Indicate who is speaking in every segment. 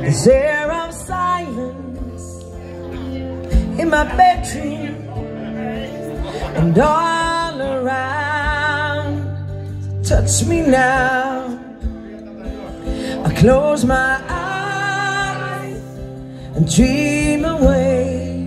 Speaker 1: This air of silence in my bedroom and all around. Touch me now. I close my eyes and dream away.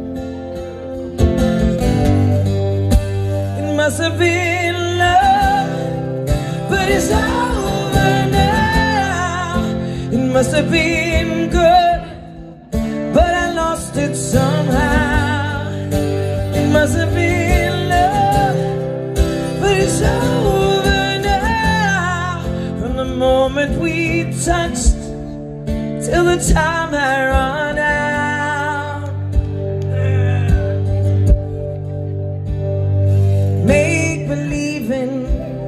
Speaker 1: It must have been love, but it's over now. It must have been good, but I lost it somehow. It must have been love, but it's over now. From the moment we touched till the time I run out. Make believing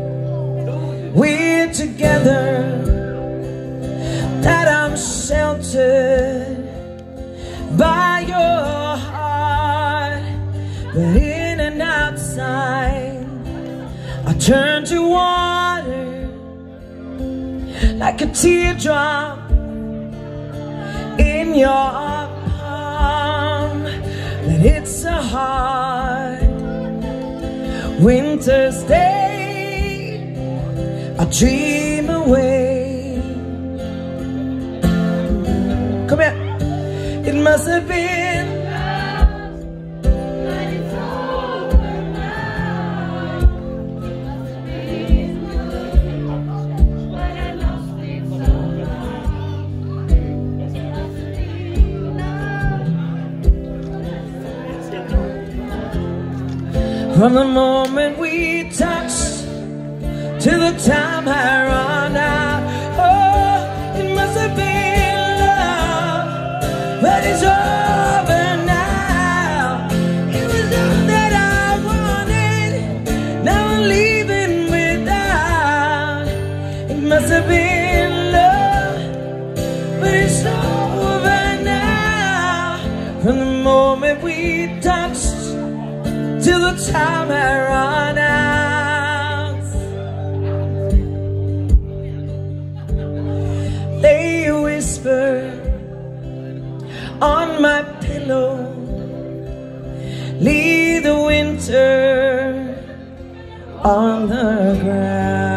Speaker 1: we're together, that I'm sheltered by your heart, but in and outside I turn to water like a teardrop in your palm. But it's a hard winter's day, I dream away. Come here. It must have been love, but it's over now. It must have been good, but I lost it somehow. It must have been love. From the moment we touched till the time I run out. Oh, it must have been love, but it's over now. It was all that I wanted, now I'm leaving without. It must have been love, but it's over now. From the moment we touched till the time I run out. They whisper on my pillow, leave the winter on the ground.